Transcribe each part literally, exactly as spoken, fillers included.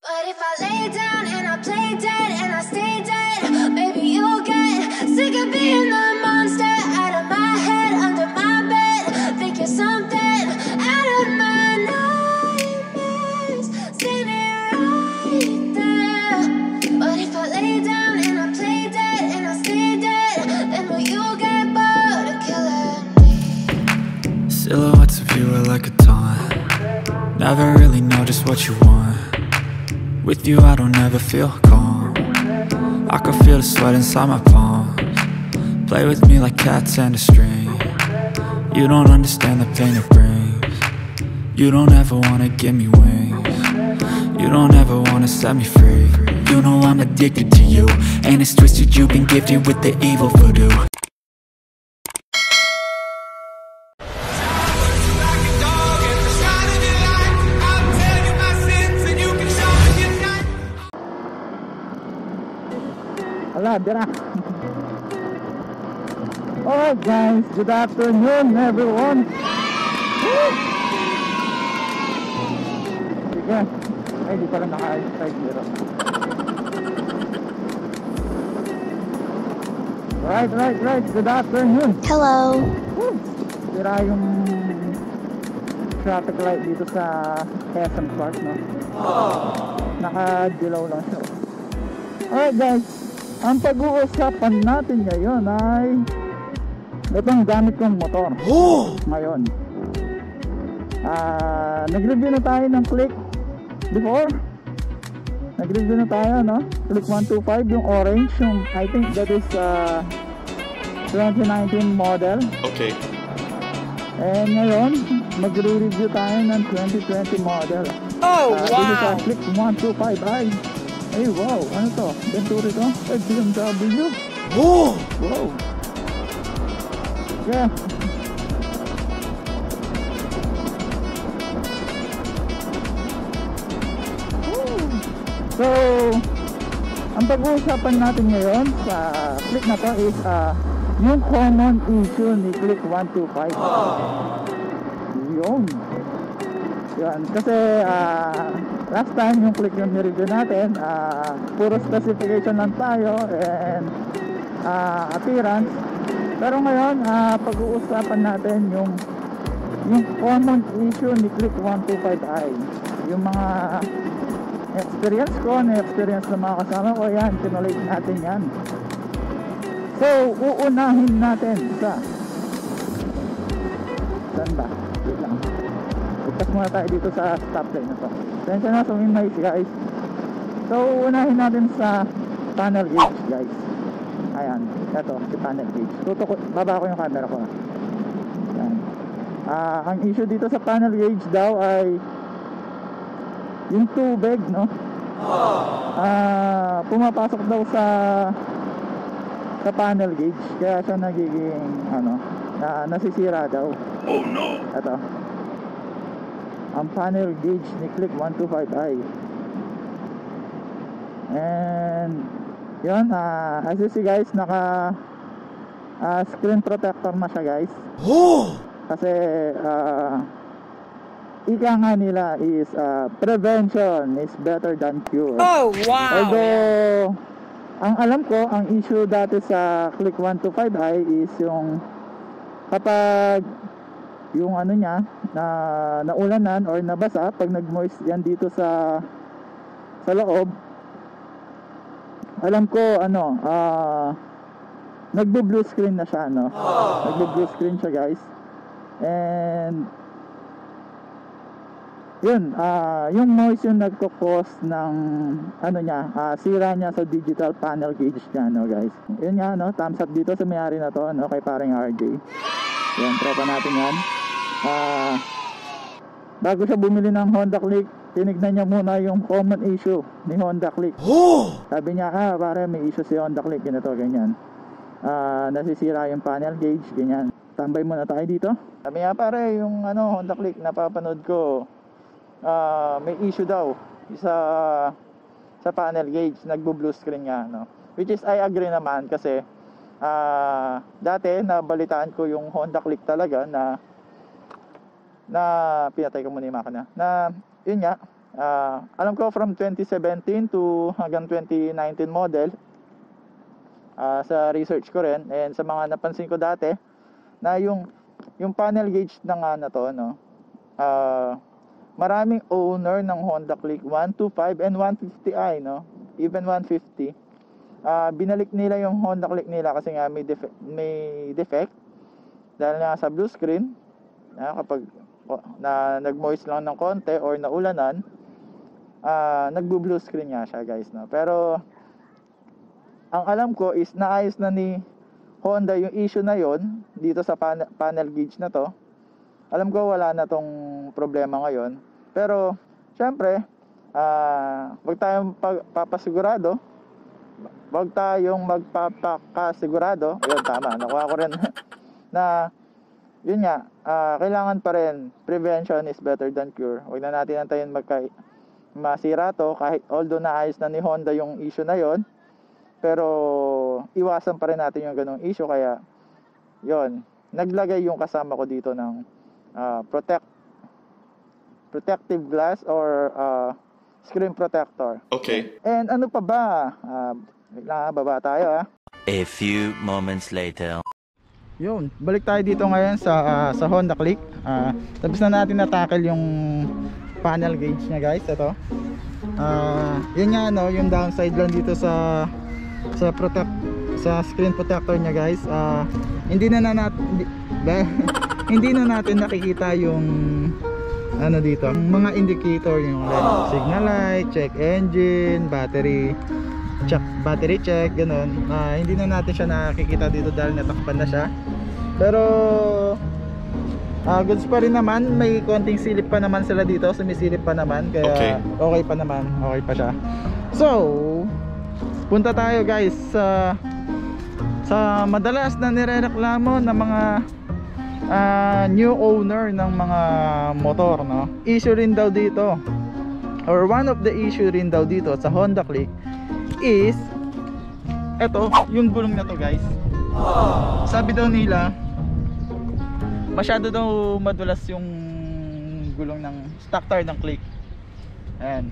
But if I lay down and I play dead and I stay dead, maybe you'll get sick of being the monster out of my head, under my bed. Think you're something out of my nightmares. See me right there. But if I lay down and I play dead and I stay dead, then will you get bored of killing me? Silhouettes of you are like a taunt. Never really know just what you want. With you I don't ever feel calm. I can feel the sweat inside my palms. Play with me like cats and a string. You don't understand the pain it brings. You don't ever wanna give me wings. You don't ever wanna set me free. You know I'm addicted to you, and it's twisted you've been gifted with the evil voodoo. Hala, dira. Alright guys, good afternoon everyone. Woo! Sige. Ay, di pala naka-side mirror. Right, right, right. Good afternoon. Hello. Woo! Dira yung traffic light dito sa Quezon Park, no? Naka-dilaw lang siya. Alright guys, ang pag-uusapan natin ngayon ay itong gamit kong motor. Oh! Ngayon uh, nag-review na tayo ng Click before. Nag-review na tayo, no? Click one two five, yung orange, yung I think that is uh, twenty nineteen model. Okay. And ngayon mag-review tayo ng twenty twenty model. Oh, uh, wow! This is a Click one two five i. Ay, wow, ano to? Venturi to? Ay, B M W. Oh! Wow. Yeah. Woo. So, ang pag-uusapan natin ngayon sa Click na to is uh, yung common issue ni Click one two five. Yun. Yan, kasi uh, last time yung Click yung nireview natin, uh, puro specification lang tayo and uh, appearance. Pero ngayon, uh, pag-uusapan natin yung yung common issue ni Click one two five i. Yung mga experience ko, na experience ng mga kasama ko, yan, pinulate natin yan. So, uunahin natin sa saan ba? Wait lang. Itas muna tayo dito sa stoplight na to. Tensya na, suming mais guys. So, unahin natin sa panel gauge guys. Ayan, ito, si panel gauge. Tutok, baba ko yung camera ko. Ayan. Uh, ang issue dito sa panel gauge daw ay yung tubig, no? Uh, pumapasok daw sa sa panel gauge. Kaya siya nagiging, ano, na, nasisira daw. Oh no! Ito ang panel gauge ni Click one two five i. And yun, uh, as you see guys, naka uh, screen protector na siya guys. Oh! Kasi uh, ika nga nila is uh, prevention is better than cure. Oh, wow! Although ang alam ko, ang issue dati sa Click one two five i is yung kapag yung ano niya na naulanan or nabasa, pag nag-moist yan dito sa sa loob, alam ko ano, uh, nagbo-blue screen na siya, no? Nagbo-blue screen siya guys. And yun, uh, yung moist yung nagko-cause ng ano niya, uh, sira niya sa digital panel gauge niya, no guys. Yun nga, no, thumbs up dito sa may-ari na to, no, kay paring R J. Yan, tropa natin yan. Uh, bago siya bumili ng Honda Click, tinignan niya muna yung common issue ni Honda Click. Oh! Sabi niya, ah, pare, may issue si Honda Click, ganito, ganyan. Uh, nasisira yung panel gauge, ganyan. Tambay muna tayo dito. Sabi niya, pare, yung ano, Honda Click, napapanood ko, uh, may issue daw sa sa panel gauge, nagbo-blue screen nga, no? Which is, I agree naman, kasi uh, dati, nabalitaan ko yung Honda Click talaga na na pinatay ko muna yung makina na yun nga, Uh, alam ko from twenty seventeen to hanggang twenty nineteen model, uh, sa research ko rin and sa mga napansin ko dati na yung yung panel gauge na nga na to, no, uh, maraming owner ng Honda Click one twenty-five and one fifty i, no, even one fifty, uh, binalik nila yung Honda Click nila kasi nga may, def- may defect dahil nga sa blue screen, uh, kapag oh, na nag-moist lang ng konti or naulanan, uh, nagbo-blue screen nga siya, guys, no. Pero ang alam ko is naayos na ni Honda yung issue na yon dito sa pan- panel gauge na to. Alam ko wala na tong problema ngayon. Pero syempre, uh, wag tayong papasigurado. Wag tayong magpapakasigurado. Yun, tama. Nakuha ko rin na yun nga, uh, kailangan pa rin, prevention is better than cure. Wag na natin antayin magka masira to, kahit although naayos na ni Honda yung issue na yon, pero iwasan pa rin natin yung ganong issue. Kaya yon, naglagay yung kasama ko dito ng uh, protect protective glass or uh, screen protector. Okay. And ano pa ba, uh, wait lang, baba tayo ah. A few moments later. Yun, balik tayo dito ngayon sa uh, sa Honda Click. Uh, tapos na natin na-tackle yung panel gauge niya, guys. Ito. Uh, yun nga, no, yung downside lang dito sa sa protect sa screen protector niya, guys. Uh, hindi na na natin hindi, hindi na natin nakikita yung ano dito, mga indicator, yung like, signal light, check engine, battery check, battery check, ganun. Uh, hindi na natin siya nakikita dito dahil natakpan na siya. Pero uh, goods pa rin naman, may konting silip pa naman sila dito, sumisilip pa naman, kaya okay, okay pa naman, okay pa siya. So punta tayo, guys, sa sa madalas na nirereklamo ng mga uh, new owner ng mga motor, no. Issue rin daw dito, or one of the issue rin daw dito sa Honda Click is eto, yung gulong na to, guys. Sabi daw nila masyado daw madulas yung gulong ng stock tire ng Click. Ayan.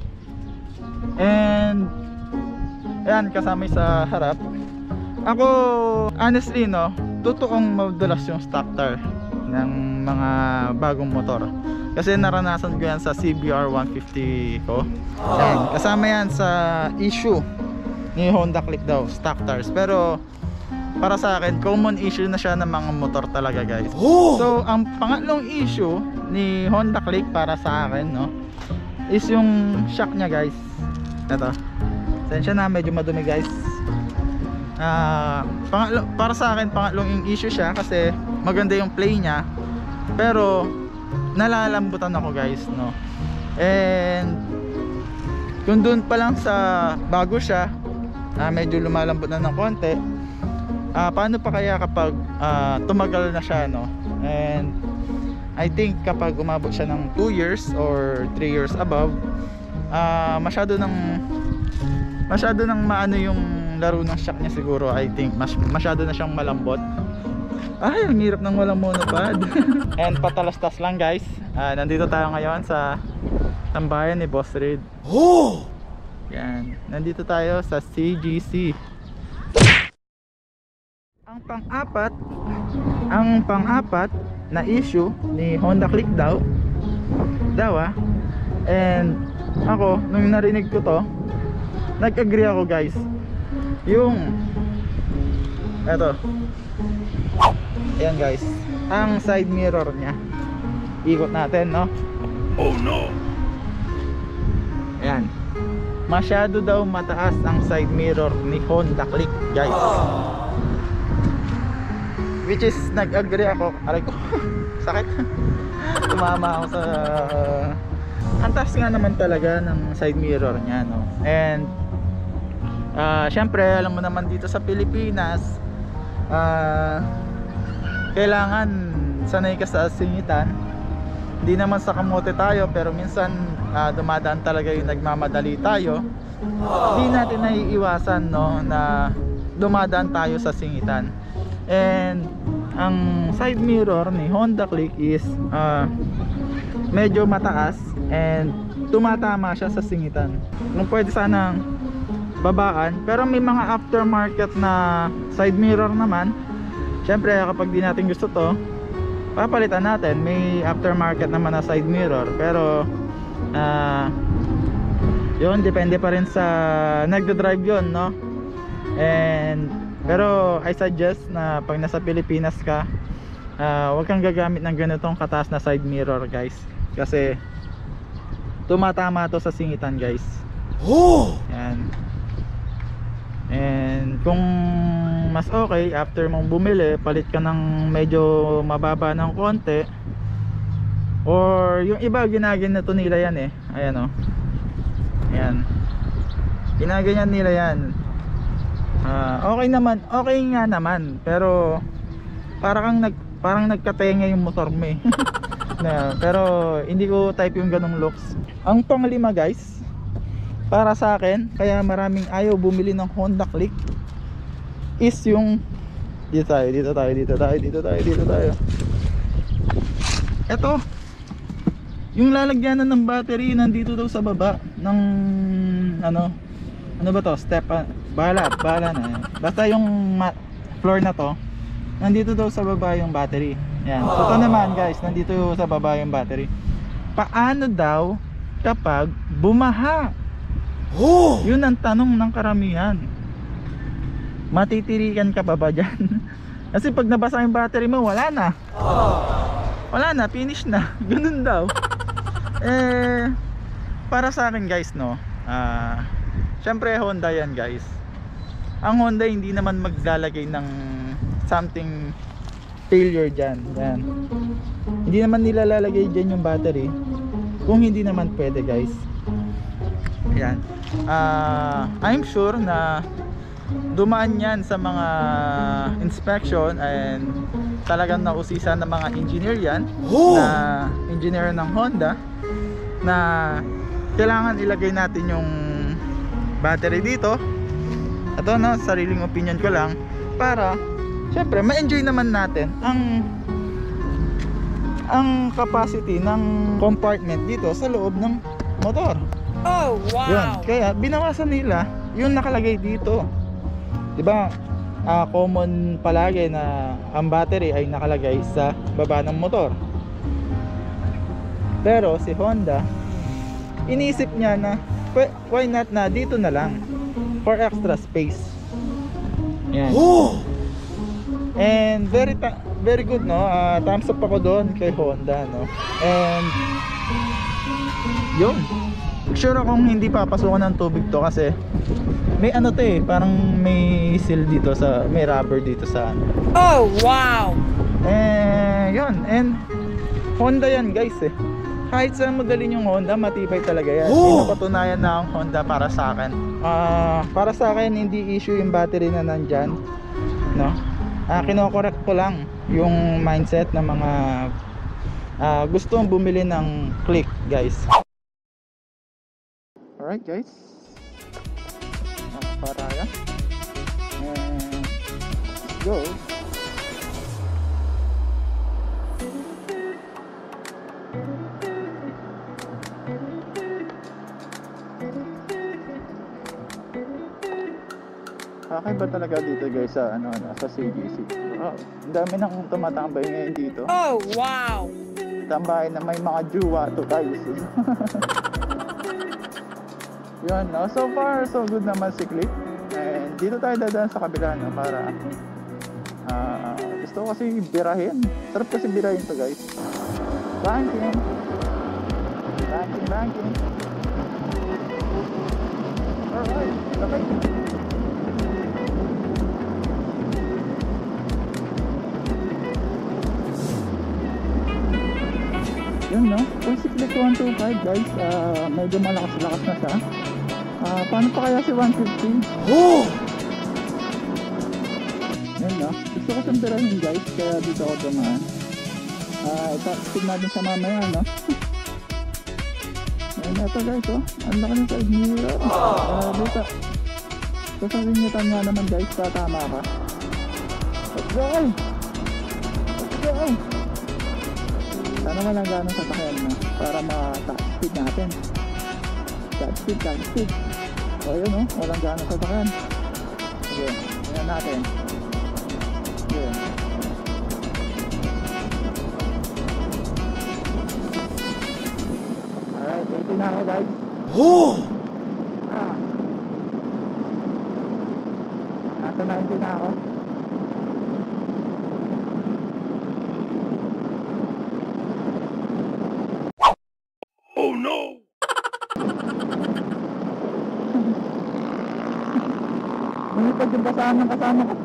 And ayan, kasama sa harap. Ako honestly, no, totoong madulas yung stock tire ng mga bagong motor, kasi naranasan ko yan sa C B R one fifty ko. Ayan, kasama yan sa issue ni Honda Click daw, stock tires. Pero para sa akin, common issue na siya ng mga motor talaga, guys. So ang pangatlong issue ni Honda Click para sa akin, no, is yung shock niya, guys. Ito, sensya na, medyo madumi, guys. Uh, pangatlo, para sa akin, pangatlong yung issue siya kasi maganda yung play niya, pero nalalambutan ako, guys, no. And kung dun pa lang sa bago siya, uh, medyo lumalambot na ng konti, uh, paano pa kaya kapag uh, tumagal na siya, no. And I think kapag umabot siya ng two years or three years above, uh, masyado ng masyado ng maano yung laro ng shock niya siguro. I think mas, masyado na siyang malambot. Ay, ang hirap ng walang monopod. And patalastas lang, guys. uh, Nandito tayo ngayon sa tambayan ni Boss Red. Oh! Yan, nandito tayo sa C G C. Ang pang-apat Ang pang-apat na issue ni Honda Click daw Daw ah And ako, nung narinig ko to, nag-agree ako, guys. Yung eto, ayan, guys, ang side mirror niya. Ikot natin, no? Oh no! Ayan, masyado daw mataas ang side mirror ni Honda Click, guys. Which is, nag-agree ako. Aray ko, sakit. Tumama ako sa ang taas nga naman talaga ng side mirror niya, no? And uh, syempre, alam mo naman dito sa Pilipinas, uh, kailangan sanay ka sa singitan. Hindi naman sa kamote tayo, pero minsan uh, dumadaan talaga yung nagmamadali tayo. Hindi natin naiiwasan, no, na dumadaan tayo sa singitan. And ang side mirror ni Honda Click is uh, medyo mataas, and tumatama siya sa singitan. Kung pwede sanang babaan, pero may mga aftermarket na side mirror naman. Syempre kapag di natin gusto to, papalitan natin. May aftermarket naman na side mirror, pero uh, yun, depende pa rin sa nagda-drive yun, no? And pero I suggest na pag nasa Pilipinas ka, uh, huwag kang gagamit ng ganitong kataas na side mirror, guys, kasi tumatama to sa singitan, guys. Oh! Yan. And kung mas okay, after mong bumili, palit ka ng medyo mababa ng konti, or yung iba ginaganito nila yan eh. Ayan o. Ayan, ginaganyan nila yan. uh, Okay naman, okay nga naman, pero parang nag, parang nagkatenga yung motor mo eh. na, pero hindi ko type yung ganong looks. Ang panglima, guys, para sa akin, kaya maraming ayaw bumili ng Honda Click, is yung dito tayo, dito tayo, dito tayo, dito tayo, dito tayo. Ito, yung lalagyanan ng battery nandito daw sa baba ng ano, ano ba to? Step, uh, bahala, bahala na. Basta yung floor na to, nandito daw sa baba yung battery. Yan. So ito naman, guys, nandito sa baba yung battery. Paano daw kapag bumaha? Oh! Yun ang tanong ng karamihan. Matitirikan ka pa ba dyan? Kasi pag nabasa yung battery mo, wala na. Wala na, finish na. Ganun daw. Eh, para sa akin, guys, no, uh, syempre Honda yan, guys. Ang Honda hindi naman maglalagay ng something failure dyan. Yan. Hindi naman nila lalagay dyan yung battery kung hindi naman pwede, guys. Yan. uh, I'm sure na dumaan yan sa mga inspection, and talagang nausisan ng mga engineer yan, oh! na engineer ng Honda, na kailangan ilagay natin yung battery dito. Ito, no, sariling opinion ko lang, para syempre ma-enjoy naman natin ang ang capacity ng compartment dito sa loob ng motor. Oh, wow! Yun. Kaya binawasan nila yung nakalagay dito. Diba, uh, common palagi na ang battery ay nakalagay sa baba ng motor. Pero si Honda, iniisip niya na why not na dito na lang for extra space. Yan. Oh! And very very good, no? Uh, thumbs up ako doon kay Honda, no? And yun, sure akong hindi papasukan ng tubig to, kasi may ano to eh, parang may seal dito sa, may rubber dito sa ano. Oh, wow! Eh, yun. And Honda yan, guys, eh. Kahit saan mo dalhin yung Honda, matibay talaga yan. Oh! Pinapatunayan na ang Honda para sa akin. Uh, para sa akin, hindi issue yung battery na nandyan, no? Uh, kinokorek ko lang yung mindset ng mga uh, gustong bumili ng Click, guys. Alright, guys, nakaparaya, and let's go. Kakaiba talaga dito, guys, sa ano, sa C G C. Wow, ang dami nang tumatambay ngayon dito. Oh, wow! Tambay na may mga juwa to, guys. Yun, no? So far so good naman si Click. And dito tayo dadaan sa kabila, no? Para uh, gusto ko kasi birahin. Sarap kasi birahin to, guys. Banking Banking, banking. Alright, okay. Yun, no? Kung si Click one twenty-five, guys, uh, medyo malakas-lakas na siya. Uh, paano pa kaya si one fifty? Oh! Yun, no? Gusto ko siyang birahin, guys, kaya dito ako dumaan. Uh, ito, natin siya mamaya, no? Ayan, ito, guys, oh. Ang laki ng side mirror. Uh, dito. So, sa ringitan nga naman, guys, tatama ka. Let's go! Let's go! Sana walang ganong sasakyan na para ma-speed natin. Godspeed, Godspeed. O yun o, walang gano'ng sasakyan. Sige, tingnan natin. Sige. Alright, eighty na ako guys. Oh! Ah. Nasa ninety na ako. Oh no! Lumipad yung basahan ng kasama ko.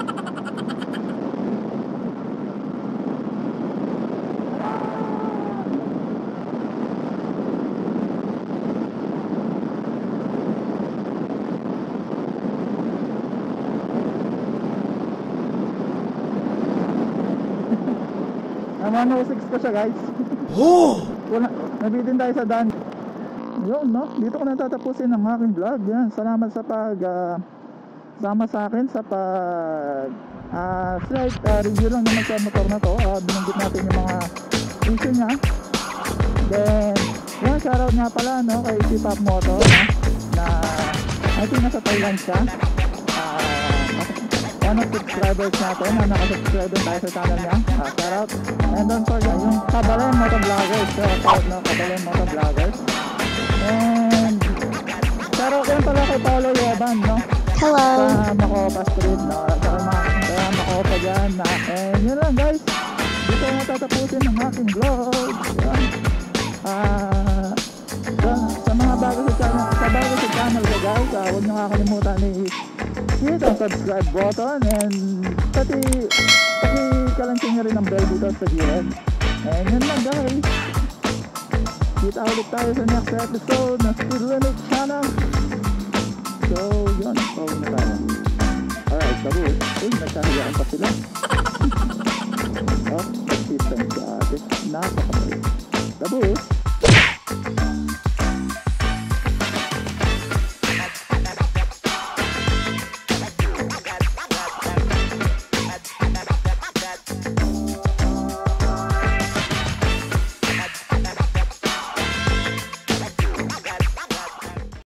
one oh six ko siya guys. Oh! Wala, nabitin tayo sa daan. Yun no, dito ko natatapusin ang aking vlog. Yan, salamat sa pag uh, sama sa akin sa pag uh, slight uh, review lang naman sa motor na to. uh, Binanggit natin yung mga issue nya. Then yan, shoutout nga pala no, kay si Pop Motor no, na I think nasa Thailand siya. uh, One of subscribers natin na nakasubscribe din tayo sa channel niya. uh, Shoutout. And don't forget yung Kabalen Motovloggers. Shoutout no, Kabalen Motovloggers. And shoutout din pala kay Paolo Yeban no, Hello. sa Macopa Street no, sa kaya Macopa dyan na. And yun lang guys, dito na tatapusin ang aking vlog. Yan. Ah, sa, sa mga bago sa channel, sa bago sa channel ko guys, uh, huwag nyo kakalimutan i-hit ang subscribe button and pati paki-kalansing nyo rin ang bell dito sa gilid. And yun lang guys, kita ulit tayo sa next episode ng Speed Limit Channel. So yun, pauwi na tayo. Alright, babu, uy, nagkahiyaan pa sila. Oh, nag-system si ate, napakabalik. Babu,